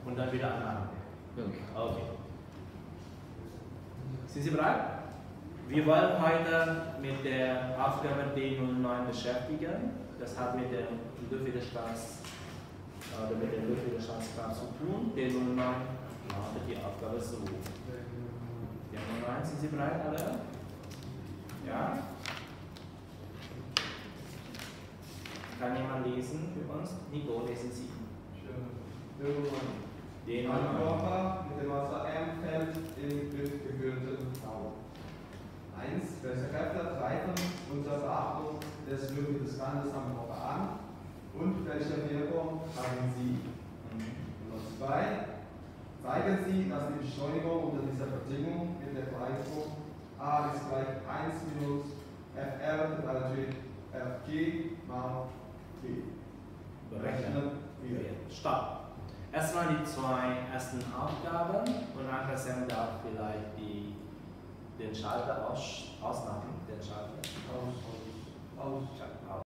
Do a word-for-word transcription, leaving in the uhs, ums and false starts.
und dann wieder anmachen. Okay. Okay. Sind Sie bereit? Wir wollen heute mit der Aufgabe D null neun beschäftigen. Das hat mit dem Luftwiderstands oder mit dem Luftwiderstandsgrad zu tun. D null neun lautet die Aufgabe so. D null neun, sind Sie bereit alle? Ja? Kann jemand lesen für uns? Nico, lesen Sie. D null neun. D null Ein neun. Körper mit dem Wasser M fällt in luftgekühlten Raum. eins. Welche Kräfte treiben unter Beachtung des Luftwiderstandes am Körper an und welche Wirkung haben sie? Nummer zwei. Zeigen Sie, dass die Beschleunigung unter dieser Bedingung mit der Gleichung a ist gleich eins minus Fr teilt Fg mal T. Berechnen wir. Stopp. Erstmal die zwei ersten Aufgaben und nachher Sam darf vielleicht die, den Schalter aus, ausmachen. Den Schalter. Aus, aus, aus. Aus.